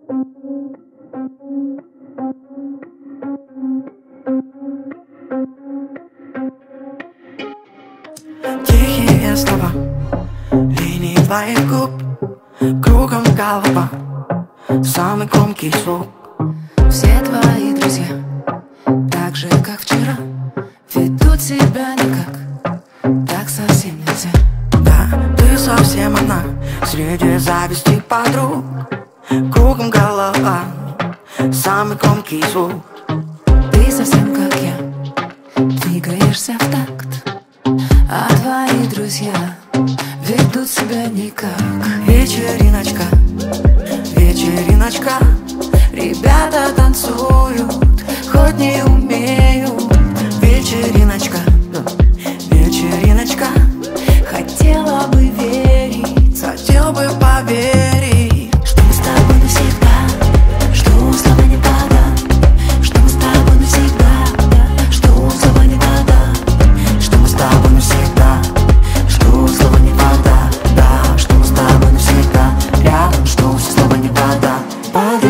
Тихие слова, линии твоих губ, кругом голова, самый громкий звук. Все твои друзья, так же как вчера, ведут себя никак, так совсем нельзя. Да, ты совсем одна среди зависти подруг, кругом голова, самый громкий звук. Ты совсем как я, двигаешься в такт, а твои друзья ведут себя никак. Вечериночка, вечериночка, ребята танцуют, хоть не умеют. Вечериночка, вечериночка, Хотела бы верить, хотел бы поверить, что мы с тобой навсегда, что слова не вода, что мы с тобой навсегда, что слова не вода, что мы с тобой навсегда, что слова не вода, да, что мы с тобой навсегда, рядом, что все слова не вода, воды.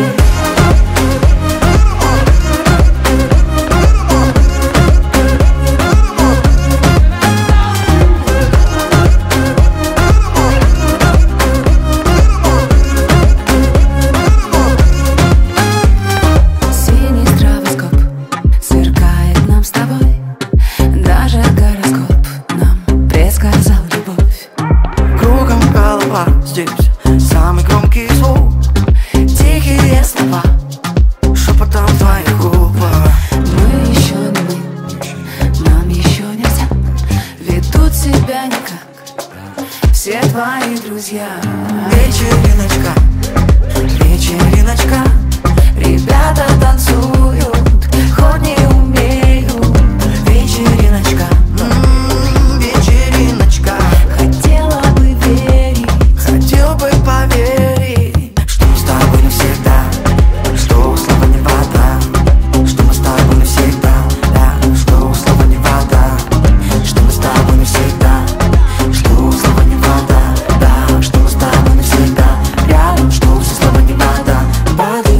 синий стробоскоп сверкает нам с тобой, даже гороскоп нам предсказал любовь. Кругом голова, здесь самый громкий звук, тихие слова, шепотом твоих губ. Мы еще не мы, нам еще нельзя, ведут себя никак все твои друзья. Вечериночка, вечериночка, ребята танцуют, хоть не умеют. Вечериночка, вечериночка, Хотела бы верить, хотел бы поверить, что мы с тобой навсегда, что слова не вода, что мы с тобой навсегда, да, что слова не вода, что мы с тобой навсегда, что слова не вода, да, что мы с тобой навсегда, рядом, что все слова не вода, воды.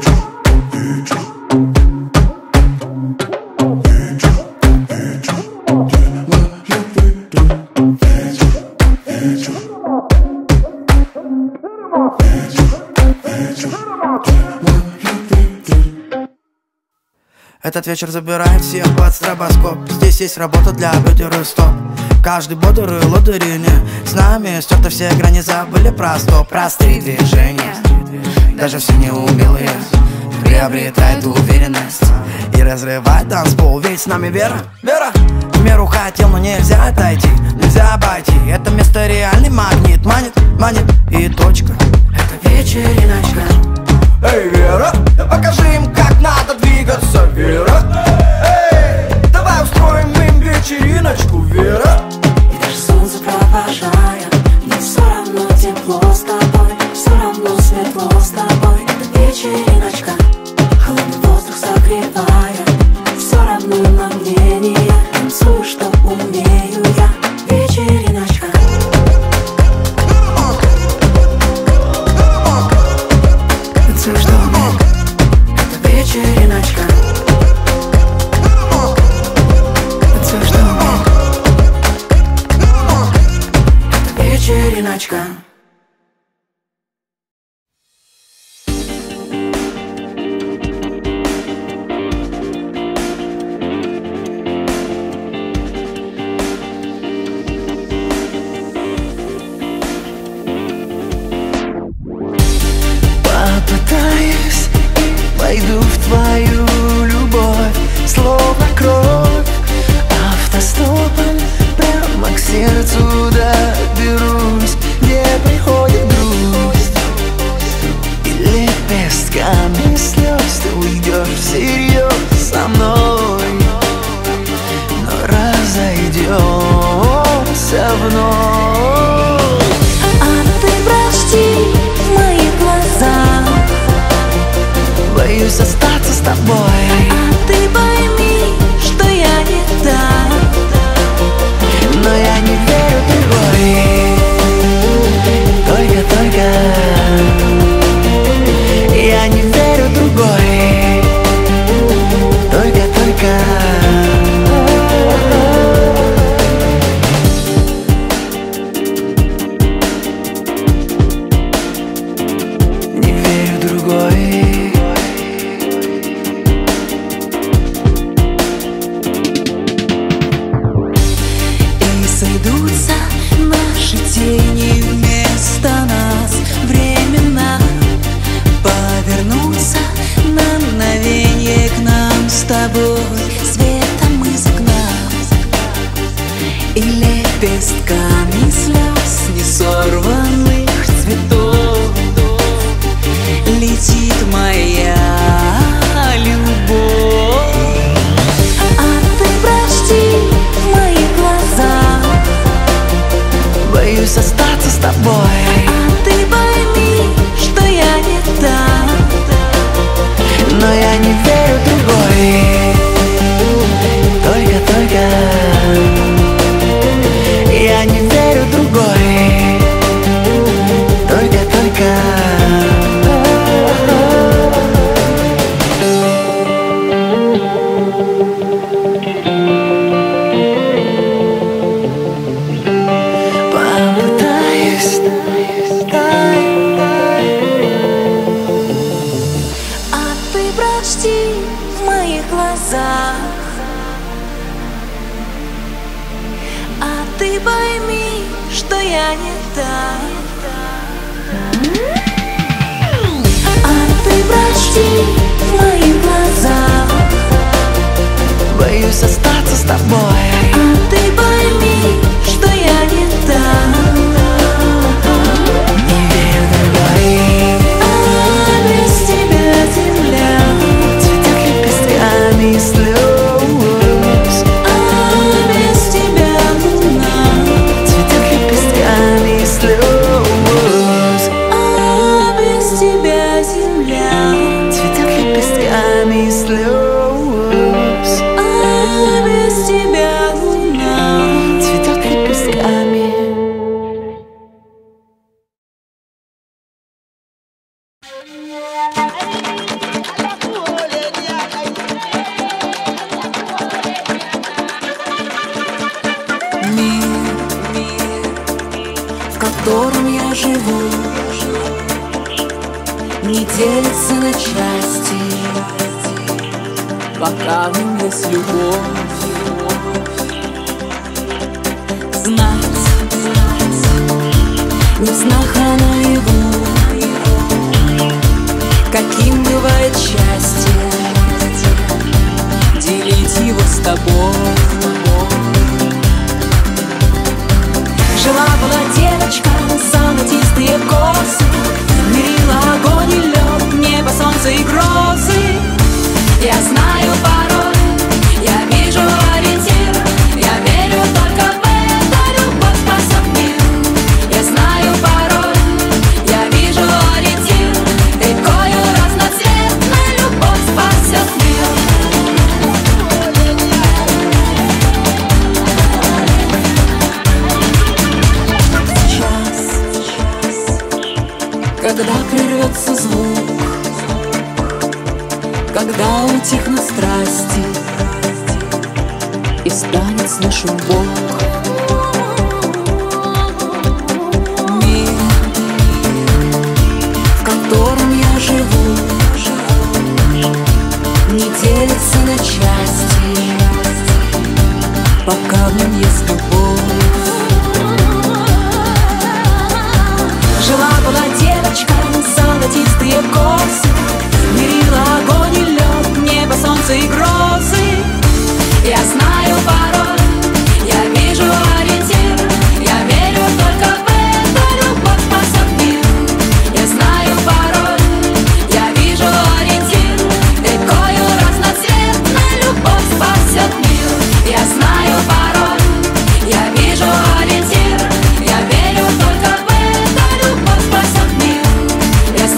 Этот вечер забирает всех под стробоскоп. Здесь есть работа для бедер стоп. Каждый бодрый лодырине. С нами стерты все грани, забыли про стоп. Простые движения, даже все неумелые приобретают уверенность и разрывает танцпол. Ведь с нами вера, вера. В меру хотел, но нельзя отойти, нельзя обойти. Это место реальный магнит, манит, манит и точка. Это вечериночка. Эй, Вера, покажи им, как надо двигаться, Вера. Эй, давай устроим им вечериночку, Вера. и даже солнце провожает, мне все равно тепло с тобой, все равно светло с тобой. Это вечериночка, холодный воздух согревает, все равно на мнение, танцую, что умею я. Вечериночка, Танцуй, что умею. Это вечериночка. Танцуй, что умею. Это вечериночка. Попытаюсь и войду в твою любовь, словно кровь, автостопом прямо к сердцу доберусь, где приходит грусть, и лепестками слез ты уйдешь всерьез со мной, но разойдемся вновь. а ты прочти в моих глазах, Боюсь остаться с тобой, а ты пойми, что я не так. но я не верю другой. Только-только А ты прости в моих глазах, боюсь остаться с тобой. а ты пойми, что я не та. Не верю, давай. А без тебя земля Цветет лепестками слез. а без тебя луна, Цветет лепестками слез. а без тебя земля, Цветет лепестками слез. а без тебя луна. Цветет лепестками. Мир, в котором я живу, не делится на части, пока в нем есть любовь. Знать, не в снах, а наяву, каким бывает счастье, делить его с тобой. Жила-была девочка, золотистые косы, мерила огонь и лед, небо, солнце и грозы. Я знаю пароль, я вижу ориентир, я верю только в это, любовь спасет мир. Я знаю пароль, я вижу ориентир, рекою разноцветной любовь спасет мир. Когда прервется звук, когда утихнут страсти и станет слышен Бог. Мир, в котором я живу, не делится на части, пока в нем есть любовь. Жила-была девочка, золотистые косы, мерила огонь и лед, небо, солнце и грозы. Я знаю пароль, я вижу ориентир, я верю только в это, любовь спасет мир. Я знаю пароль, я вижу ориентир, рекою разноцветной любовь спасет мир. Я знаю пароль, я вижу ориентир, я верю только в это, любовь спасет мир. Я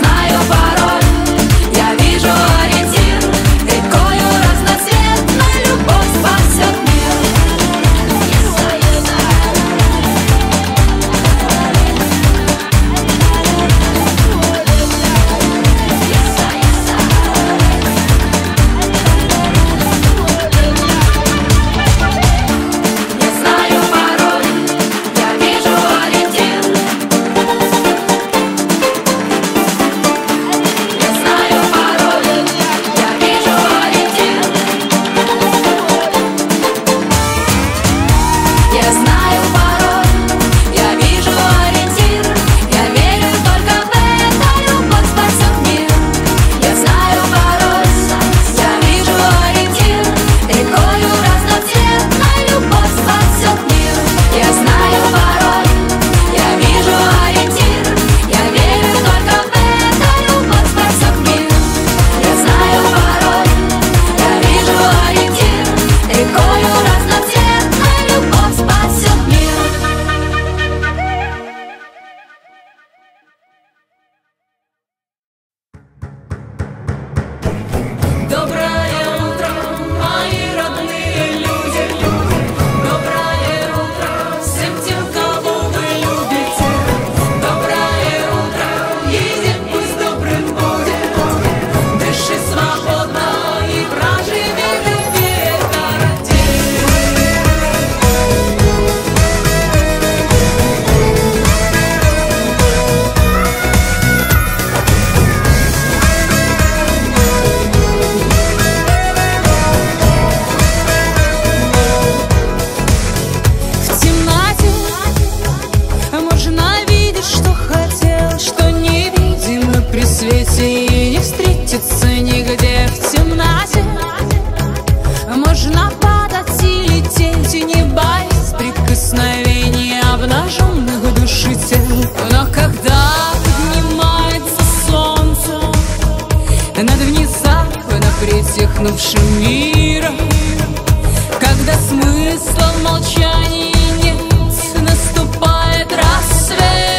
и не встретиться нигде в темноте. Можно падать и лететь, и не боясь прикосновения обнаженных души тел. Но когда поднимается солнце над внезапно притихнувшим миром, когда смысла в молчании нет, наступает рассвет.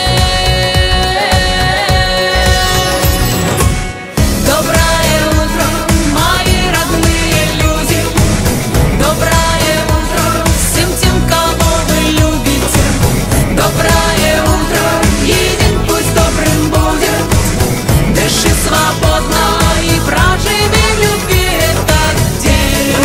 Доброе утро, мои родные люди, доброе утро всем тем, кого вы любите. Доброе утро, и день пусть добрым будет. Дыши свободно и проживи в любви этот день.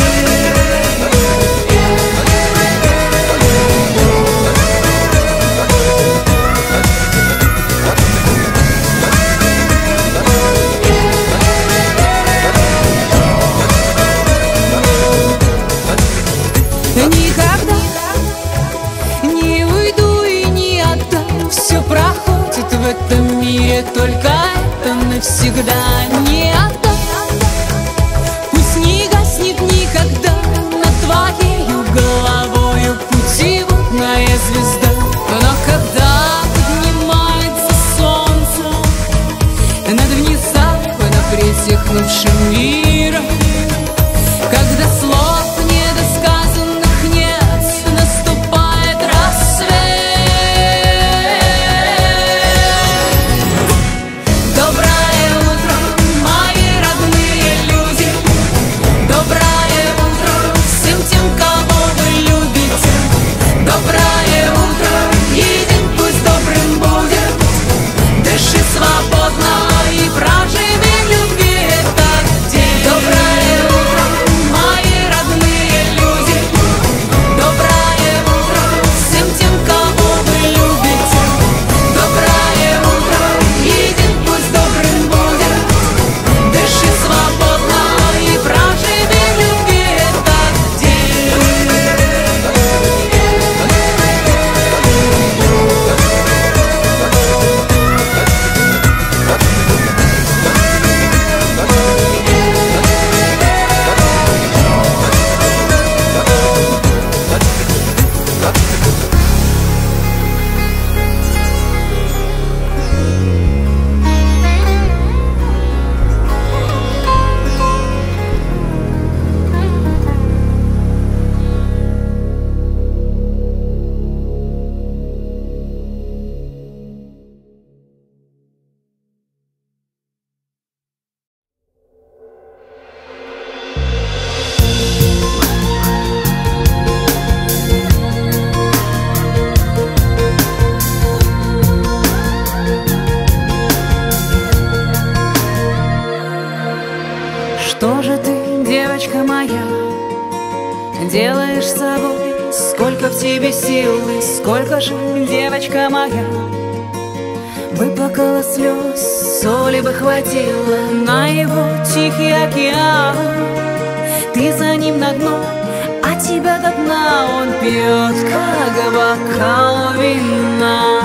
Никогда не уйду и не отдам. Все проходит в этом мире, только это навсегда не отдам. Пусть не гаснет никогда над твоею головою путеводная звезда. Но когда поднимается солнце над внезапно притихнувшим миром, когда слов недосказанных нет, наступает рассвет. Доброе утро, мои родные люди, доброе утро всем тем, кого вы любите. Доброе утро, и день пусть добрым будет. Дыши свободно и проживи в любви этот день. Доброе утро, мои родные люди, доброе утро всем тем, кого вы любите. Доброе утро, и день пусть добрым будет. Дыши свободно и проживи в любви этот день. Что же ты, девочка моя, делаешь с собой? Сколько в тебе сил и сколько же, девочка моя, выплакала слез, соли бы хватило на его тихий океан. Ты за ним на дно, а тебя до дна он пьет, как бокал вина.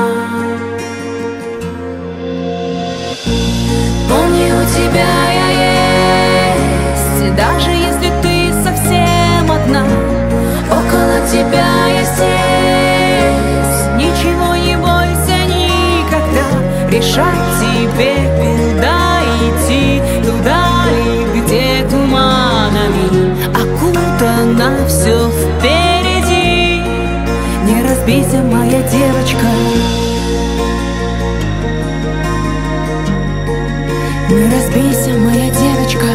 Помни, у тебя я есть, даже если ты совсем одна. Около тебя я здесь, ничего не бойся никогда. Решать тебе, куда идти, туда ли, где туманами окутано все впереди. Не разбейся, моя девочка, не разбейся, моя девочка.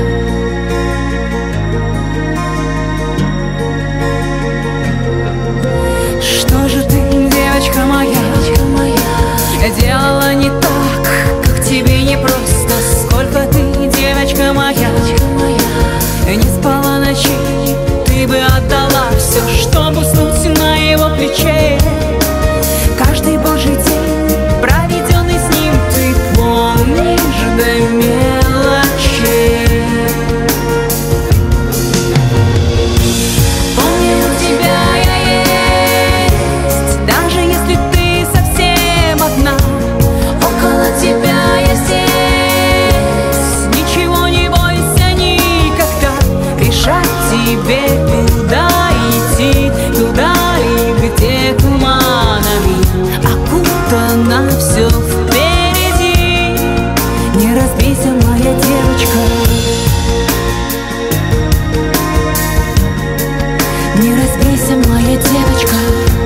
Что же ты, девочка моя, делала не так, как тебе не просто? Сколько ты, девочка моя, не спала ночи, ты бы отдала все, чтобы уснуть на его плече. Каждый бой моя девочка. Не разбейся, моя девочка.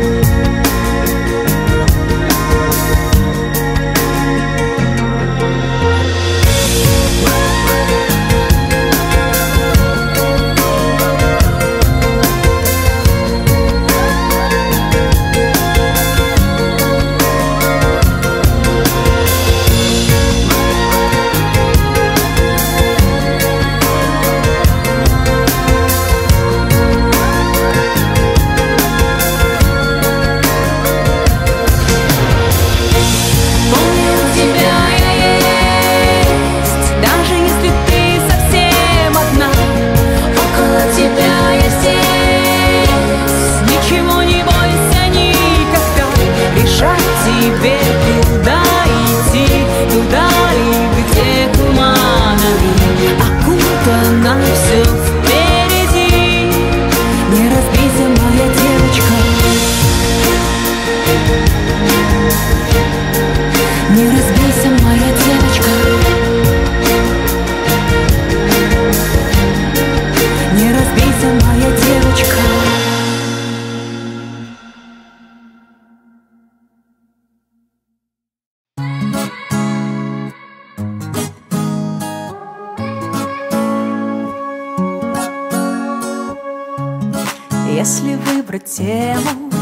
Если выбрать тему,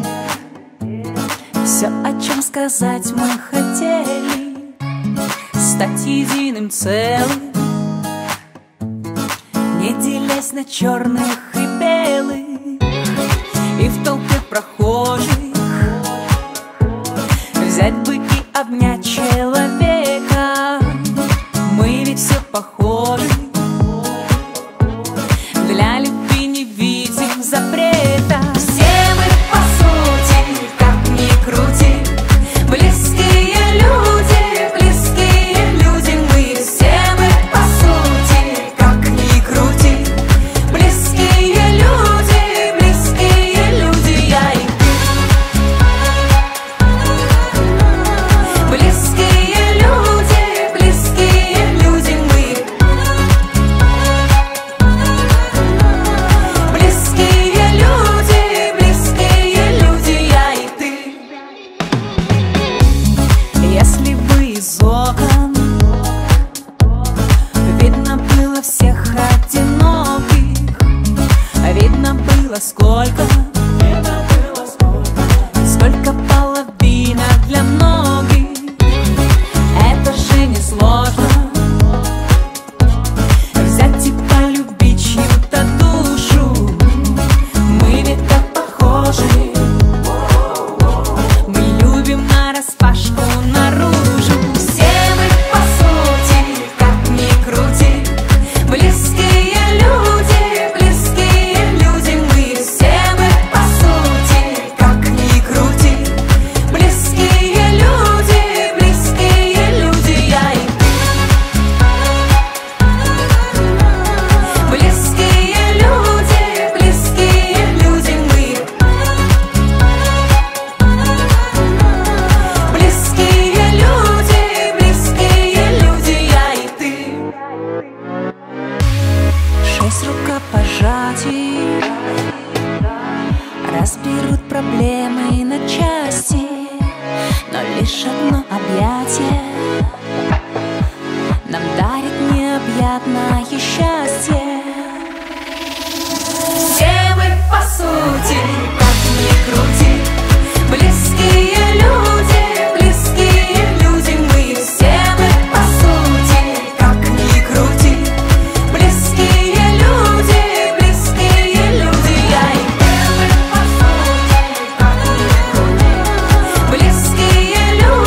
все, о чем сказать мы хотели, стать единым целым, не делясь на черных и белых, и в толпе прохожих взять бы и обнять человека. Мы ведь все похожи, для любви не видим запрета. Все мы по сути, как ни крути, близкие люди мы. Все мы по сути, как ни крути, близкие люди, я и ты. Близкие люди мы. Близкие люди, я и ты. Если бы из окон видно было всех одиноких, видно было сколько половинок для многих. Это же не сложно взять и полюбить чью-то душу. Мы ведь так похожи, мы любим нараспашку наружу. Все мы по сути, как ни крути, близкие люди мы. Все мы по сути, как ни крути, близкие люди, я и ты. Близкие люди мы. Близкие люди, я и ты. 6 рукопожатий разберут проблемы на части, но лишь одно объятие нам дарит необъятное счастье. Все мы по сути, как ни крути, близкие люди мы. Все мы по сути, как ни крути, близкие люди, я и ты. По сути, как ни крути, близкие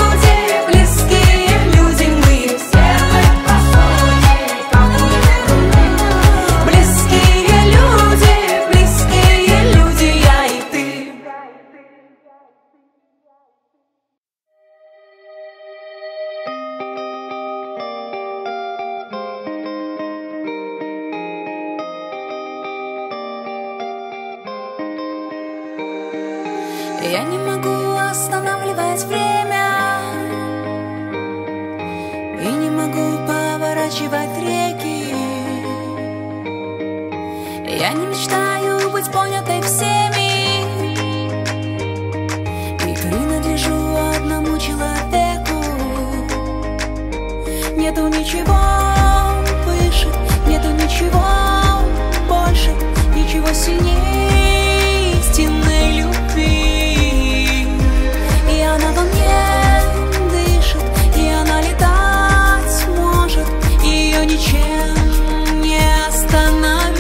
люди мы. Все мы по сути, как ни крути, близкие люди, я и ты. Я не могу останавливать время и не могу поворачивать перекручивать реки. Я не мечтаю быть понятой всеми и принадлежу одному человеку. Нету ничего выше, нету ничего больше, ничего сильнее истинной любви. И она во мне дышит, и она летать может, ее ничем не остановить.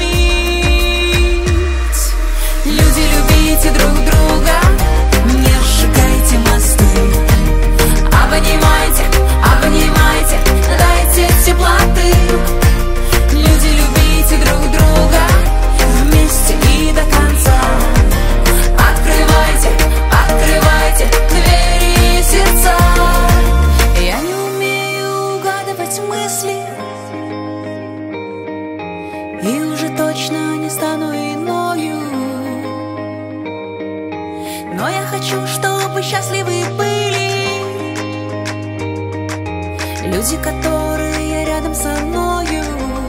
Люди, любите друг друга, не сжигайте мосты. Обнимайте, обнимайте, дайте теплоты. Люди, любите друг друга вместе и до конца. Открывайте, открывайте двери и сердца. Я не умею угадывать мысли и уже точно не стану иною. Но я хочу, чтобы счастливы были люди, которые рядом со мною.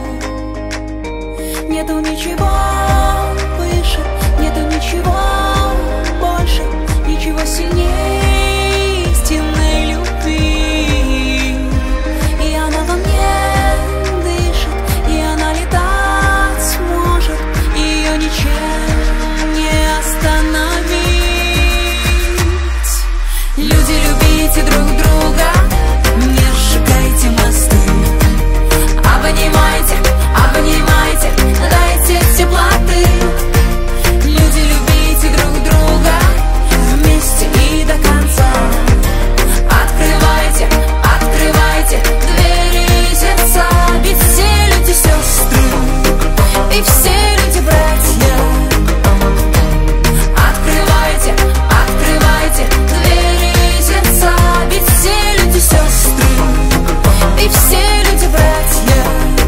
Нету ничего выше, нету ничего больше, ничего сильнее истинной любви. И она во мне дышит, и она летать может, ее ничем не остановить. Люди, любите друг друга, не сжигайте мосты. Обнимайте, обнимайте, дайте теплоты. Люди, любите друг друга вместе и до конца. Открывайте, открывайте двери и сердца. Ведь все люди сестры, и все люди братья. Открывайте, открывайте двери и сердца. Ведь все люди сестры, и все люди братья.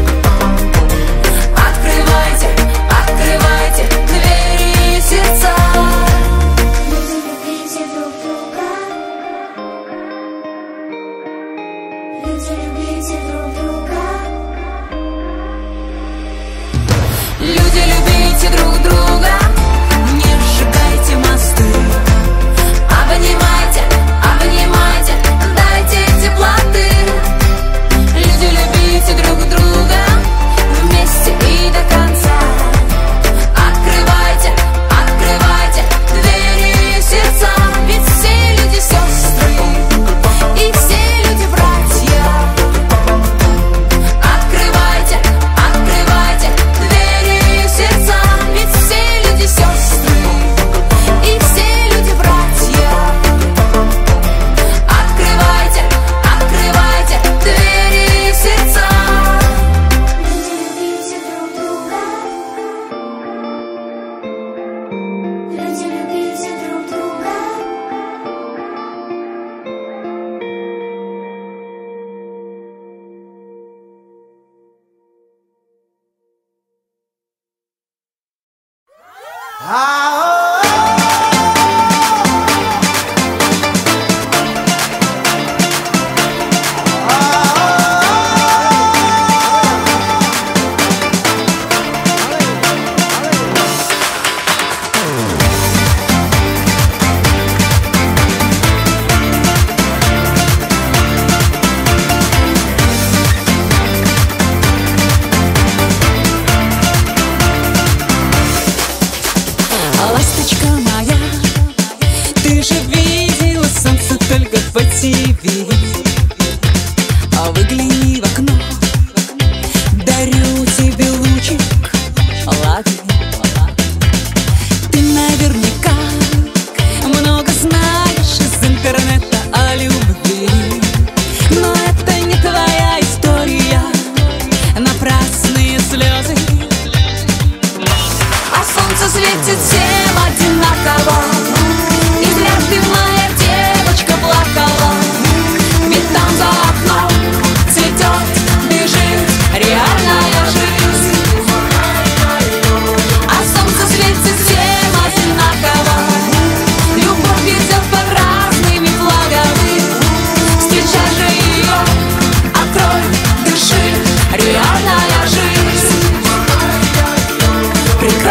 Открывайте, открывайте двери и сердца. Люди, любите друг друга. Люди, любите друг друга. Люди, любите друг друга, не сжигайте мосты. Обнимайте, обнимайте, дайте теплоты. Люди, любите друг друга вместе и до конца. Открывайте, открывайте двери и сердца. Ведь все люди сестры, и все люди братья. Открывайте, открывайте двери и сердца. Ведь все люди сестры, и все люди братья. Открывайте, открывайте двери и сердца. Люди, любите друг друга.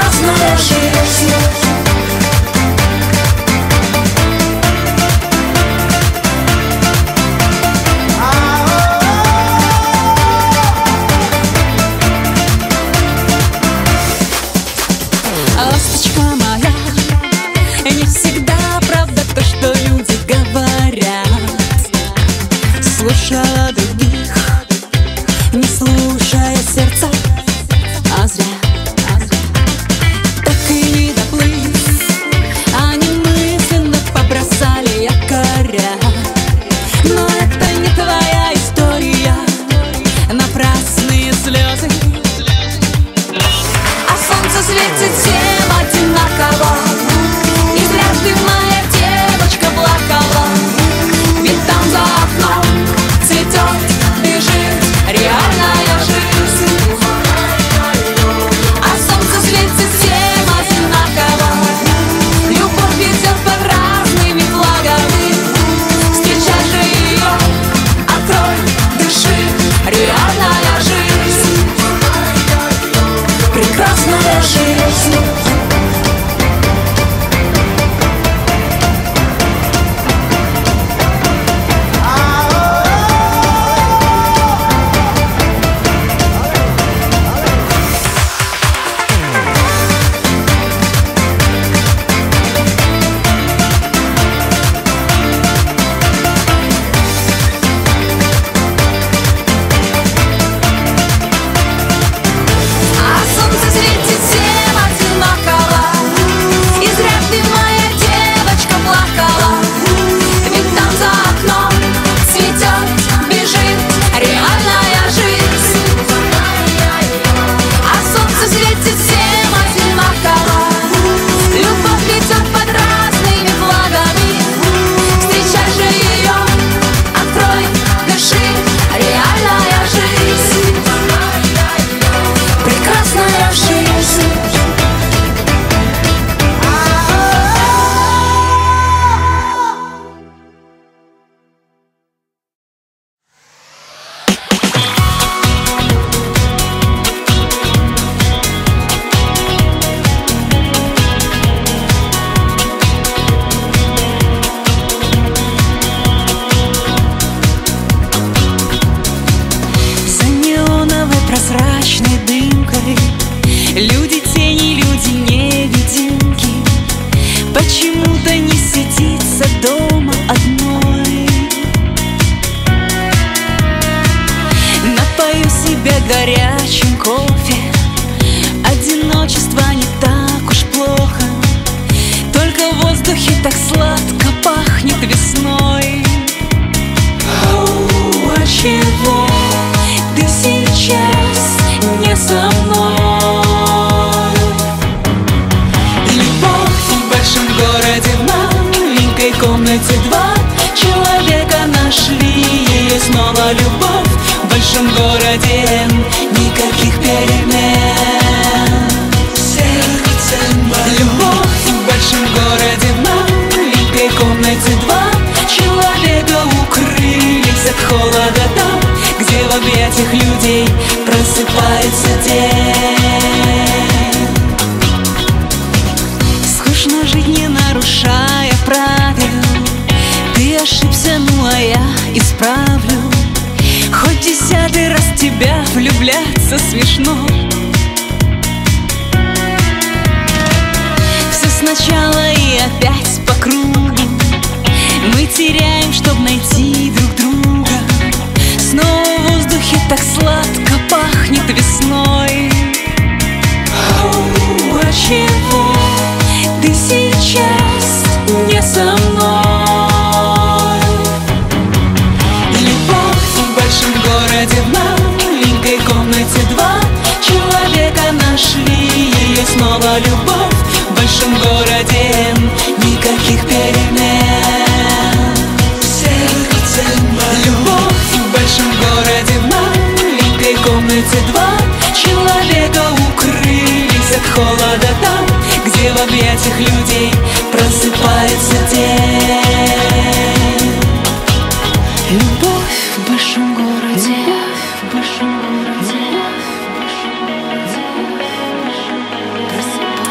прекрасная жизнь. Ласточка моя, не всегда правда то, что люди говорят. Слушала других, не слушая сердца, а зря. Так и не доплыть, они мысленно побросали якоря. Но это не твоя история, напрасные слезы. А солнце светит всем одинаково, и зря ты, моя девочка, плакала. Ведь там за окном цветет, бежит реальная жизнь. А солнце светит всем одинаково, любовь ведет под разными флагами. Встречай же ее, открой, дыши, реальная жизнь. Прекрасная жизнь. А солнце светит всем одинаково, и зря ты, моя девочка, плакала. Ведь там за окном цветет, бежит реальная жизнь. А солнце светит всем одинаково, любовь ведет под разными флагами. Встречай же ее, открой, дыши, реальная жизнь. Прекрасная жизнь. За неоновой прозрачной дымкой люди тени, люди невидимки. Почему-то не сидится дома одной. Напою себя горячим кофе, одиночество не так уж плохо. Только в воздухе так сладко пахнет весной. А чего ты сейчас не со мной? Любовь в большом городе, в маленькой комнате два человека нашли ее снова. Любовь в большом городе, никаких перемен. Сердце мое. Любовь в большом городе, в маленькой комнате два человека укрылись от холода там, где в объятиях людей просыпается день. Скучно жить, не нарушая правил. Ты ошибся, ну а я исправлю. Хоть 10-й раз в тебя влюбляться смешно. Все сначала и опять по кругу. Мы теряем, чтоб найти друг друга. Снова в воздухе так сладко пахнет весной. А чего ты сейчас не со мной? Любовь в большом городе, в маленькой комнате два человека нашли ее снова. Любовь в большом городе, никаких перемен. Сердце мое. Любовь в большом городе, в маленькой комнате два человека укрылись от холода там, где в объятиях людей просыпается день. Любовь в большом городе, в большом городе, в большом городе просыпается.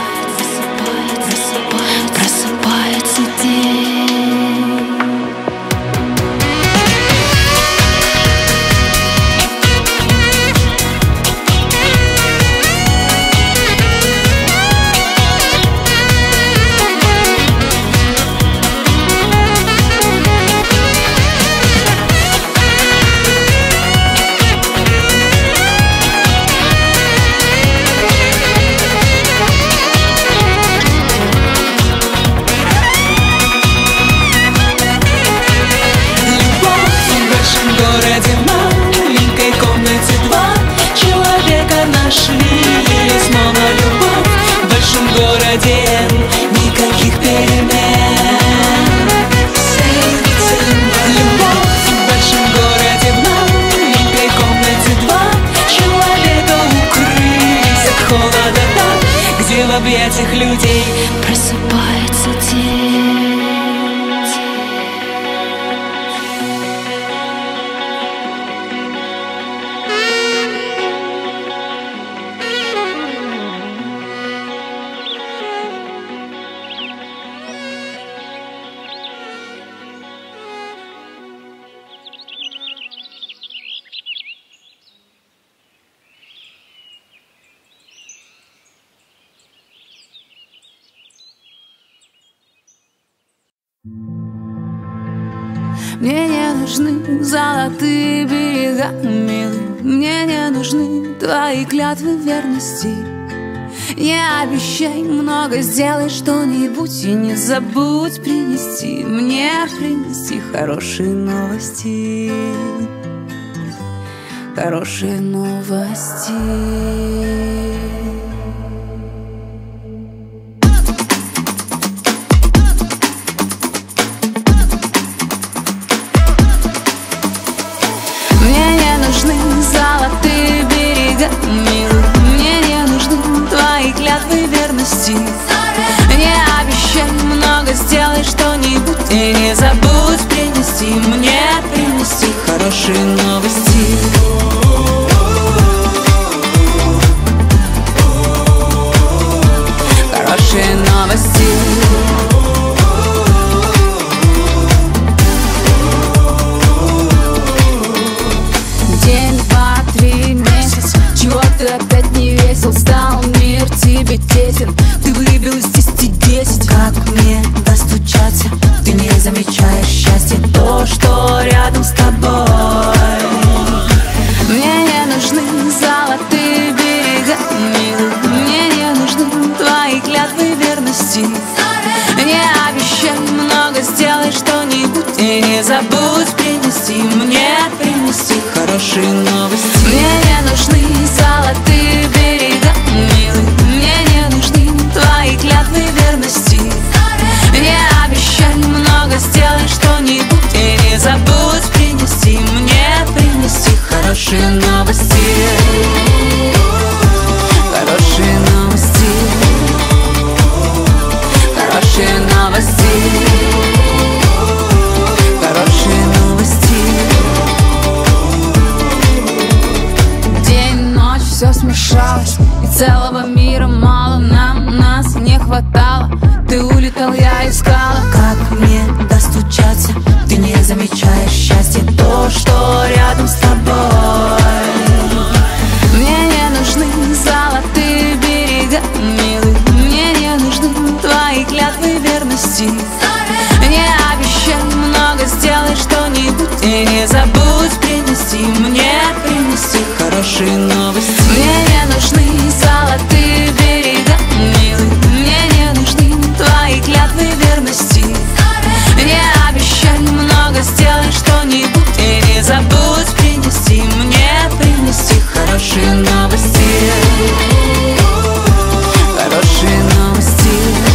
объятиях людей просыпается день. Мне не нужны золотые берега, милый. Мне не нужны твои клятвы верности. Не обещай много, сделай что-нибудь и не забудь принести хорошие новости. Хорошие новости. Золотые берега, милый. Мне не нужны твои клятвы верности. Не обещай много, сделай что-нибудь и не забудь принести хорошие новости. Хорошие новости. Ты опять не весел, стал мир тебе тесен. Ты выбил из 10-10. Как мне достучаться? Ты не замечаешь счастья, то, что рядом с тобой. Мне не нужны золотые берега, милый. Мне не нужны твои клятвы верности. Не обещай много, сделай что-нибудь и не забудь принести хорошие новости. Мне не нужны золотые берега, милый. Мне не нужны твои клятвы верности. Не обещай много, сделай что-нибудь и не забудь принести хорошие новости. Хорошие новости. Хорошие новости. Хорошие новости. День-ночь, все смешалось, и целого мира мало. Нас не хватало. Ты улетал, я искала. Как мне достучаться? Ты не замечаешь счастья, то, что рядом с тобой. Мне не нужны золотые берега, милый. Мне не нужны твои клятвы верности. Не обещай много, сделай что-нибудь и не забудь принести хорошие новости. Мне не нужны золотые берега, милый. Мне не нужны твои клятвы верности. Не обещай много, сделай что-нибудь и не забудь принести хорошие новости. Хорошие новости.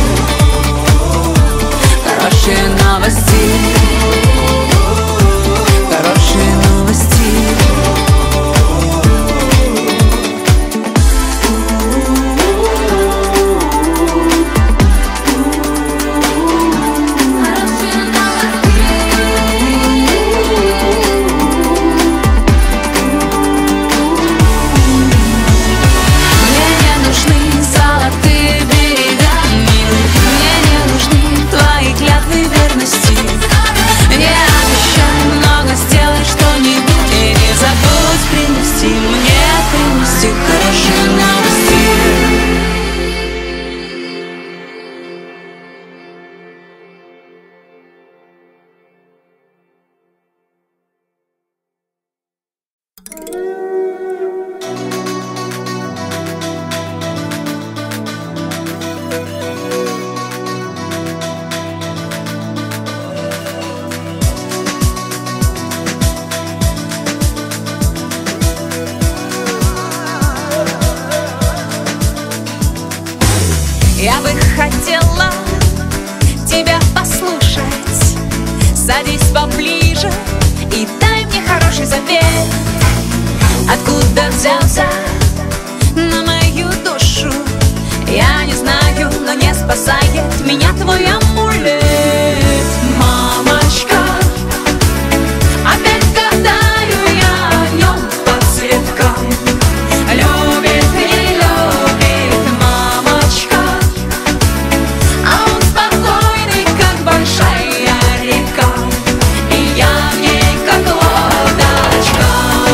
Хорошие новости. Хорошие новости. Я бы хотела тебя послушать. Садись поближе и дай мне хороший совет. Откуда взялся на мою душу, я не знаю. спасает меня твой амулет. Мамочка, опять гадаю я о нем по цветкам. Любит, не любит, мамочка, а он спокойный, как большая река, и я в ней как лодочка.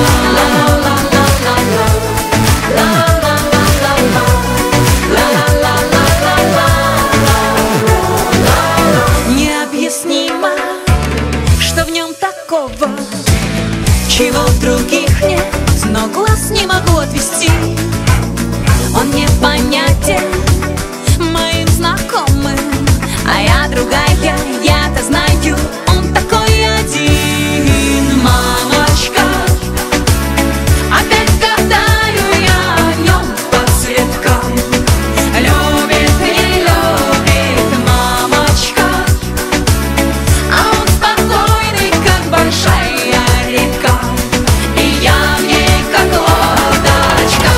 Необъяснимо, что в нем такого, чего в других нет, но глаз не могу отвести. Он непонятен моим знакомым, а я другая, я-то знаю, он такой один. Мамочка, опять гадаю я о нем по цветкам. Любит, не любит, мамочка, а он спокойный, как большая река, и я в ней как лодочка.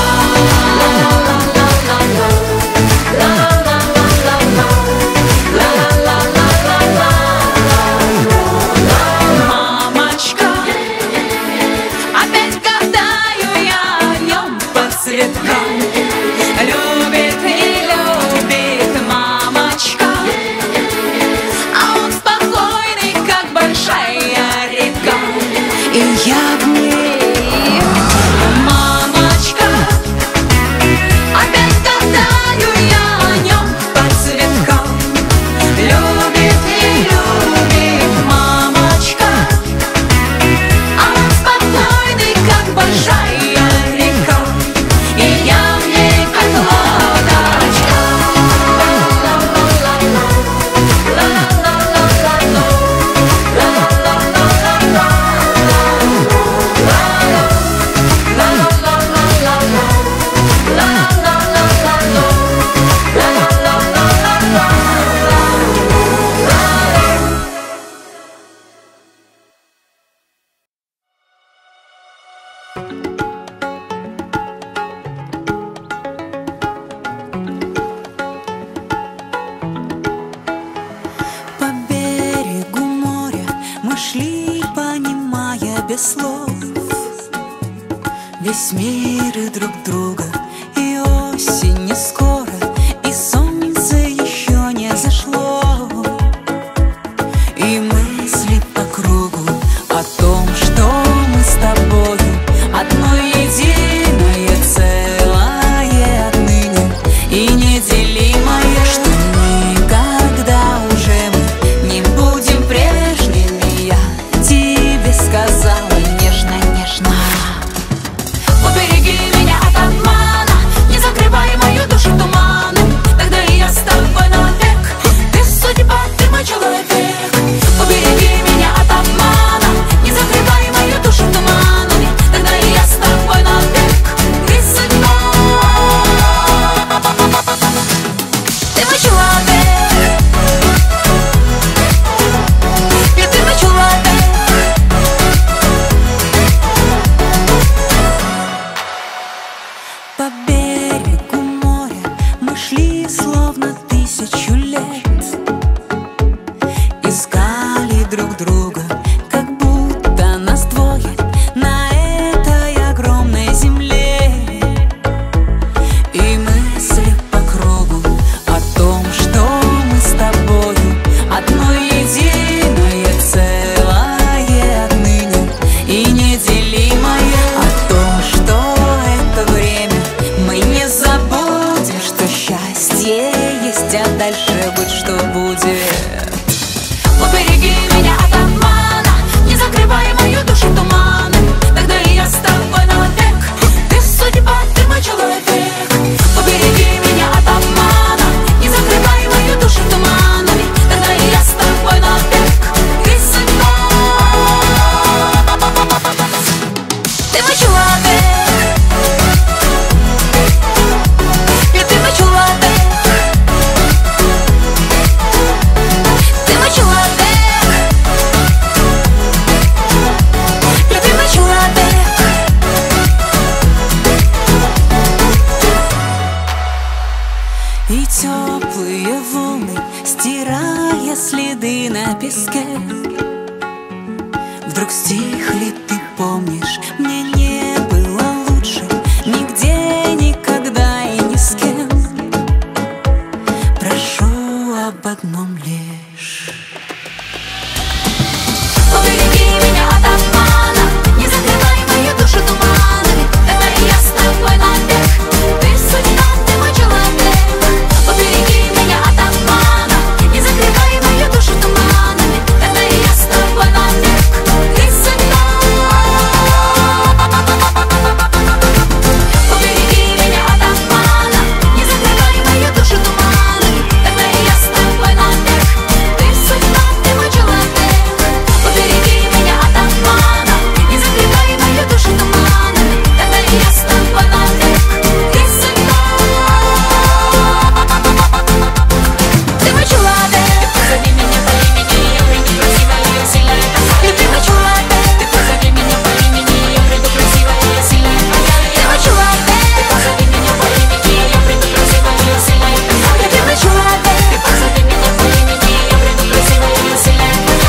Мамочка, опять гадаю я о нем по цветкам. Любит, не любит, мамочка, а он спокойный, как большая река, и я в ней. Мамочка, опять гадаю я о нем по цветкам. Любит, не любит, мамочка, а он спокойный, как большая река, и я в ней как лодочка. По берегу моря мы шли, понимая без слов весь мир и друг друга, и осень не скоро, и солнце еще не зашло, и мысли по кругу о том, что мы с тобою одно единое целое отныне и неделимое, что никогда уже мы не будем прежними. Я тебе сказала нежно, нежно. Убереги меня от обмана, не закрывай мою душу туманом, тогда и я с тобой навек. Ты судьба, ты мой человек. Убереги меня от обмана, не закрывай мою душу туманом, тогда и я с тобой навек. Ты судьба, ты мой человек, и ты мой человек. По берегу моря мы шли словно 1000 лет, искали друг друга, как будто нас двое на этой огромной земле, и мысли по кругу о том, что мы с тобою одно единое целое отныне и неделимое, о том, что это время мы не забудем, что счастье есть, а дальше будь что будет. Убереги меня от обмана, не закрывай мою душу туманом, тогда и я с тобой навек. Ты судьба, ты мой человек. Убереги меня от обмана, не закрывай мою душу туманом, тогда и я с тобой навек. Ты судьба, ты мой человек, и ты мой человек. Ты мой человек, любимый человек. И теплый Белые волны, стирая следы на песке. Вдруг стихли, ты помнишь, мне не было лучше нигде, никогда и ни с кем. Прошу об одном лишь. Убереги меня от обмана, не закрывай мою душу туманами. Это я с тобой навек, ты судьба, ты мой человек. Убереги меня от обмана, не закрывай мою душу туманами. Это я с тобой навек, ты судьба. Убереги меня от обмана, не закрывай мою душу туманами. Это я с тобой навек, ты судьба, ты мой человек. Убереги меня от обмана, не закрывай мою душу туманами. Это я с тобой навек, ты судьба. Ты мой человек, позови меня по имени, я приду красивая, я сильная. Ты мой человек, ты позови меня по имени, я приду красивая, я сильная. Ты мой человек, ты позови меня по имени, я приду красивая, я сильная. Ты мой человек, ты позови меня по имени, я приду красивая, я сильная.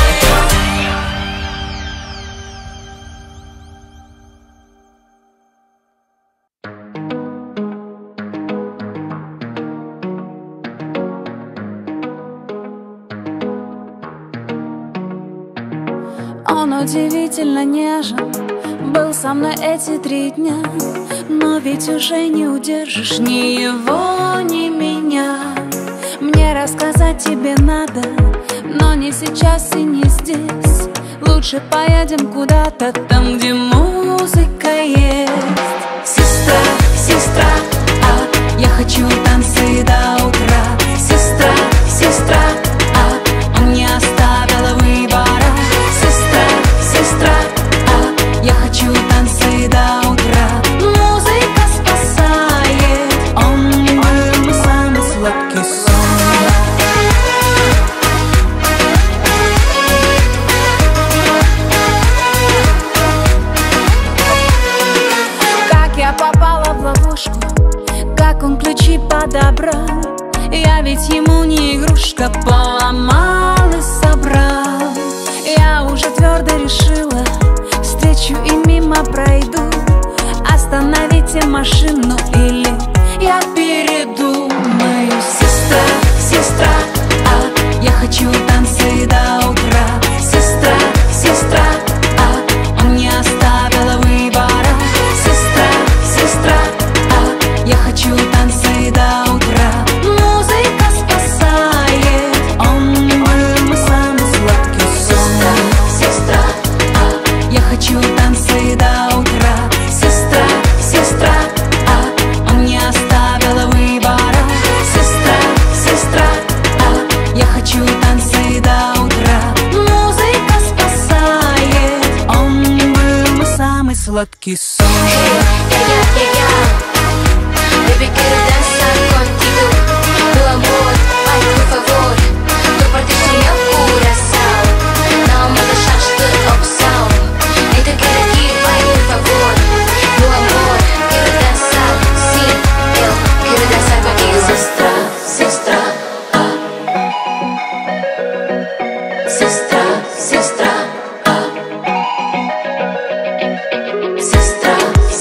Он удивительно нежен, был со мной эти 3 дня. Но ведь уже не удержишь ни его, ни меня. Мне рассказать тебе надо, но не сейчас и не здесь. Лучше поедем куда-то там, где музыка есть. Сестра, сестра, я хочу танцы до утра. Сестра, сестра, он не оставил выбора. Сестра, сестра, я хочу танцы до утра. Музыка спасает, он мой самый сладкий сон. Как я попала в ловушку, как он ключи подобрал. Я ведь ему не игрушка, поломал и собрал. Я уже твердо решила, встречу и мимо пройду. Остановите машину или я передумаю. Сестра, сестра, я хочу танцы до утра. Сестра, сестра, он не оставил выбора. Сестра, сестра, я хочу танцы до утра. Музыка спасает, он мой самый сладкий сон. Сестра, я хочу танцы до утра. Сестра, сестра, он не оставил выбора. Сестра, сестра, я хочу танцы до утра. Музыка спасает, он мой самый сладкий сон. Baby, quiero danzar contigo. Tu amor, ay, por favor. Tu partiste meu coração. Não me deixaste opção. Então quero ir, vai, por favor. Tu amor, quero dançar. Sim, eu quero dançar contigo. Sestra, sestra, sestra, sestra, sestra,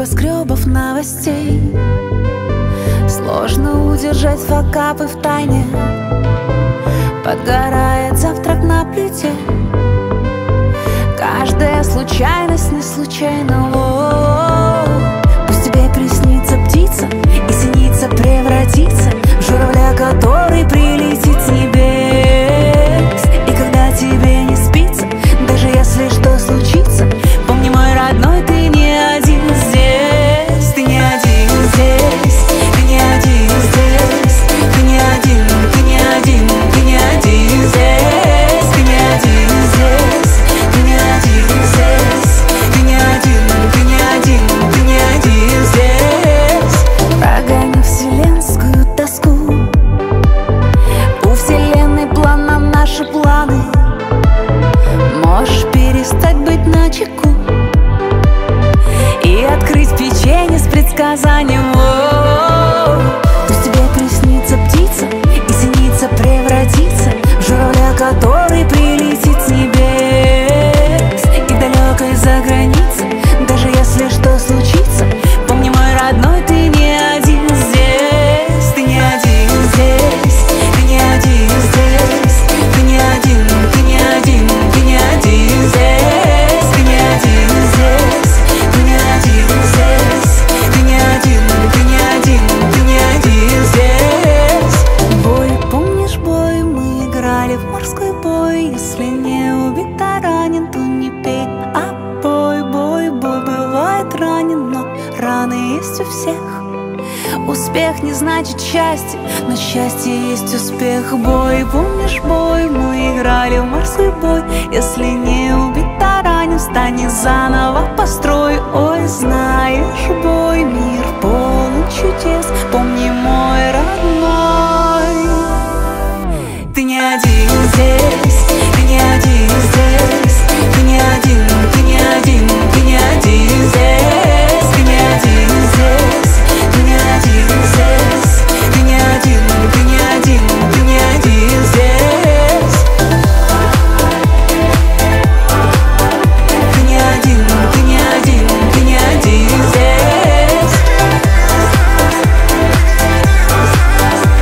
небоскребов новостей. Сложно удержать факапы в тайне. Подгорает завтрак на плите. Каждая случайность не случайна. Пусть тебе приснится птица и синица превратится в журавля, который прилетит с небес. И когда тебе не спится, даже если что случится, помни, мой родной, ты не один здесь. Ты не один здесь, ты не один здесь, ты не один, ты не один, ты не один здесь, ты не один здесь, ты не один здесь, ты не один, ты не один, ты не один здесь. Прогони вселенскую тоску. У вселенной план на наши планы. Можешь перестать быть начеку и открыть печенье с предсказанием. Пусть тебе приснится птица и синица превратится в журавля, который прилетит с небес. И далекой за границей, даже если что случится, помни, мой родной, ты не один здесь. Ты не один здесь, ты не один здесь, ты не один, ты не один, ты не один здесь, ты не один здесь, ты не один здесь, ты не один, ты не один, ты не один здесь. Бой, помнишь бой, мы играли в морской бой. Если не убит, а ранен, то не пей. А бой, бой, бой, бывает ранен, но раны есть у всех. Успех не значит счастье, но счастье есть успех. Бой, помнишь бой, мы играли в морской бой. Если не убит, а ранен, встань и заново построй. Ой, знаешь, бой, мир полон чудес. Помни, мой родной, ты не один здесь, ты не один здесь, ты не один, ты не один, ты не один здесь, ты не один здесь, ты не один здесь, ты не один, ты не один, ты не один здесь. Ты не один, ты не один, ты не один здесь.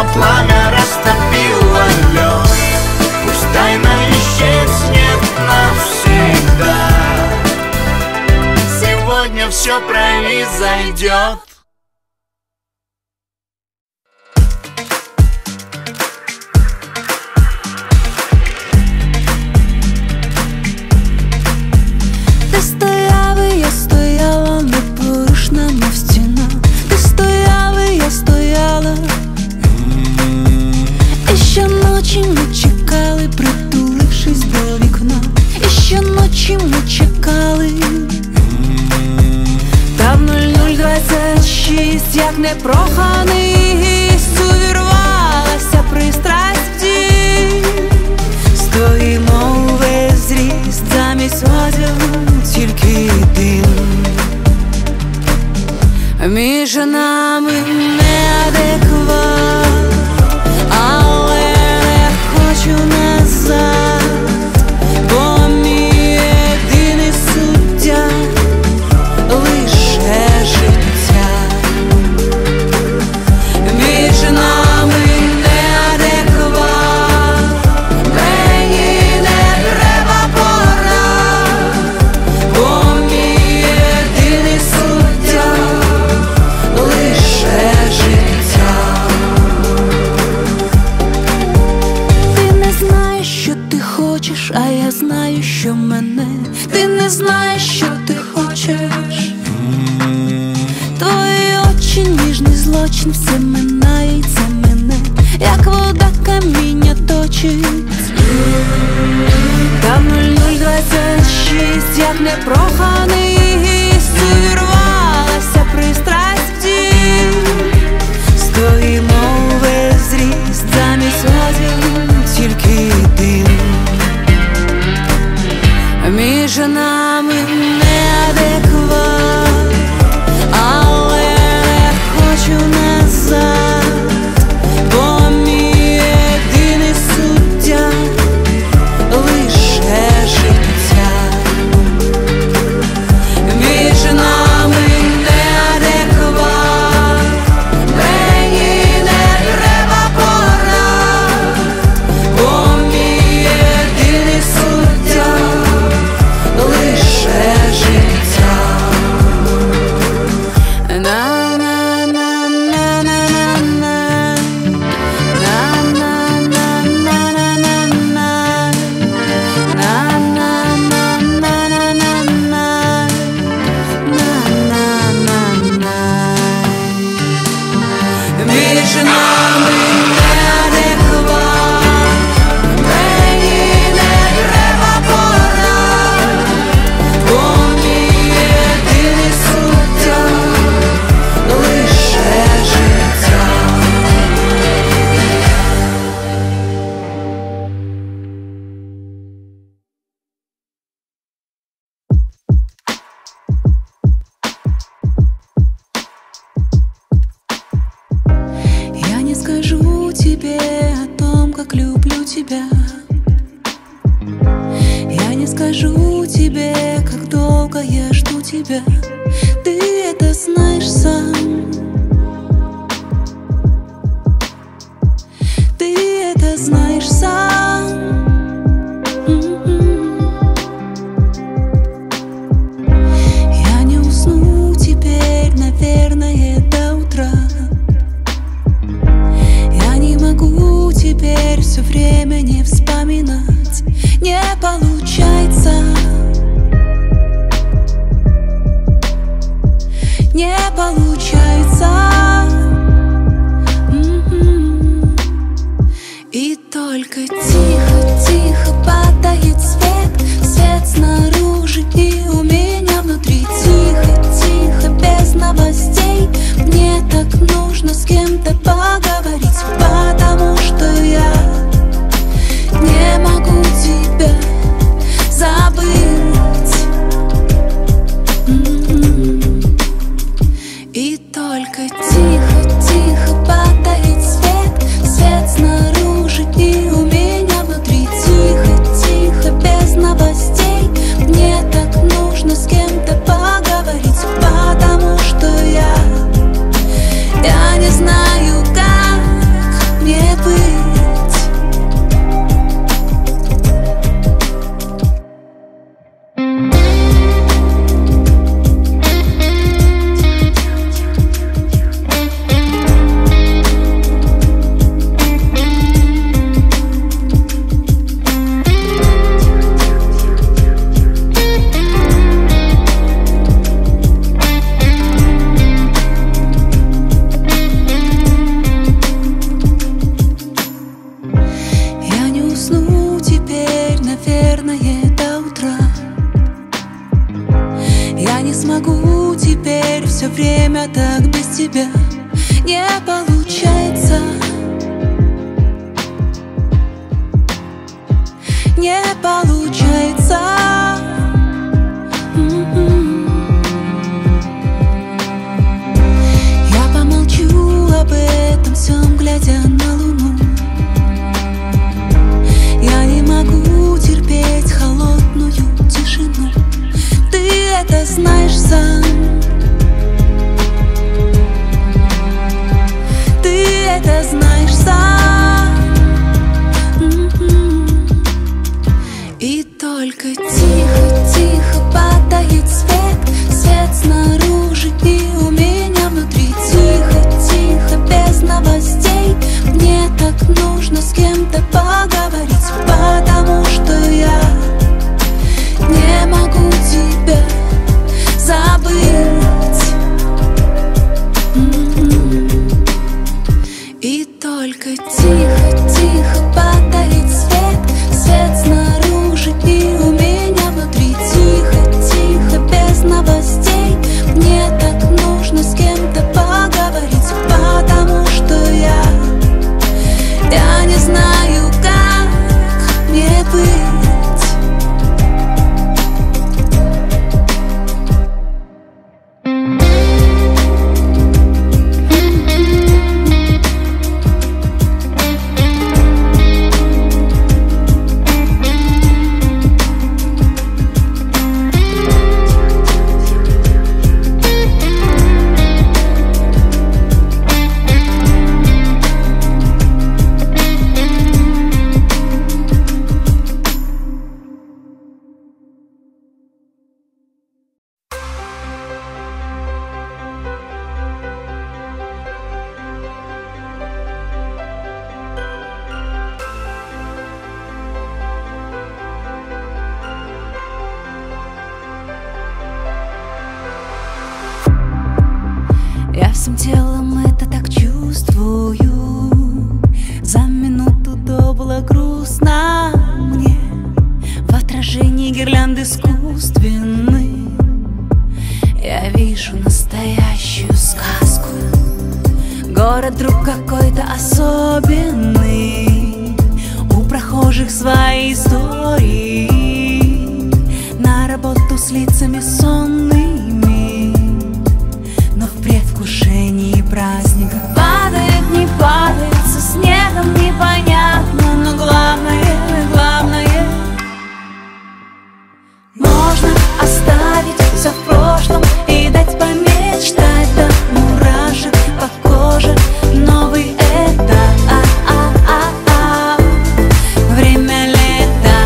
но пламя растопило лед. Пусть тайна исчезнет навсегда. Сегодня все произойдет. Ты стояла, я стояла, непорушна, мов стіна. Ти стояла, я стояла. І щоночі ми чекали, притулившись до вікна. І щоночі ми чекали. Та в 0026, як непроханий гість, увірвалася пристрасть в дім. Стоїмо увесь зріст, замість одягу тільки дим. Між нами неадекват, але не хочу назад, бо мій єдиний суддя лише життя. Між нами неадекват, мені не треба порад, бо мій єдиний суддя лише життя. Ти не знаєш, що ти хочеш, а я знаю, що мене. Ти не знаєш, що ти хочеш. Твої очі, ніжний злочин, все минає, і це мене, як вода каміння точить. Та в 0026, як непроханий гість, увірвалася пристрасть в дім. Стоїмо увесь зріст, замість одягу тільки дим. Між нами неадекват, але не хочу назад, бо мій єдиний суддя лише життя. Між нами неадекват, мені не треба порад, бо мій єдиний суддя лише життя. Між нами неадекват, мені не треба порад, бо мій єдиний суддя лише життя. Я не скажу тебе о том, как люблю тебя. Я не скажу тебе, как долго я жду тебя. Ты это знаешь сам. Ты это знаешь сам. Я не усну теперь, наверное, до утра. Я не могу теперь все время не вспоминать. Не получается. Не получается. И только тихо-тихо падает свет. Свет снаружи и у меня внутри. Тихо-тихо, без новостей. Мне так нужно с кем-то поговорить, потому что я не могу тебя забыть. И только тихо. тебя не получается. Не получается. Я помолчу об этом всем, глядя на луну. Я не могу терпеть холодную тишину. Ты это знаешь сам. Ты это знаешь сам. И только тихо-тихо падает свет. Свет снаружи и у меня внутри. Тихо-тихо, без новостей. Мне так нужно с кем-то поговорить, потому что я не могу тебя забыть. И только тихо-тихо падает свет. Свет снаружи и у меня внутри. Тихо-тихо, без новостей. Мне так нужно с кем-то поговорить, потому что я не знаю, как мне быть. Я всем телом это так чувствую. За минуту до было грустно мне. В отражении гирлянды искусственны я вижу настоящую сказку. Город вдруг какой-то особенный. У прохожих свои истории. На работу с лицами сонными, но в предвкушении праздника. Падает, не падает, со снегом непонятно, но главное, главное, можно оставить все в прошлом и дать помечтать до мурашек по коже. Новый этап, время лета,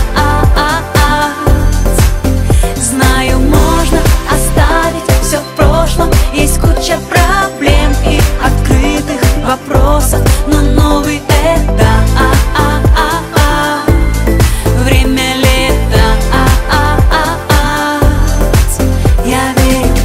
знаю, можно оставить все в прошлом. Есть куча проблем и открытых вопросов, но новый этап, время лета, я верю,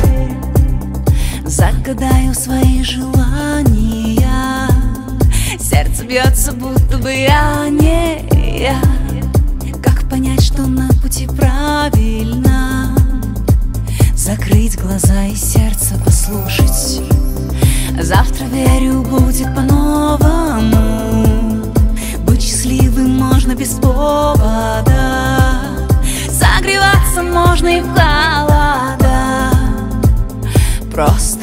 загадаю свои желания. Сердце бьется, будто бы я не я. Как понять, что на пути правильно? Закрыть глаза и сердце послушать. Завтра, верю, будет по-новому. Быть счастливым можно без повода. Согреваться можно и в холода. Просто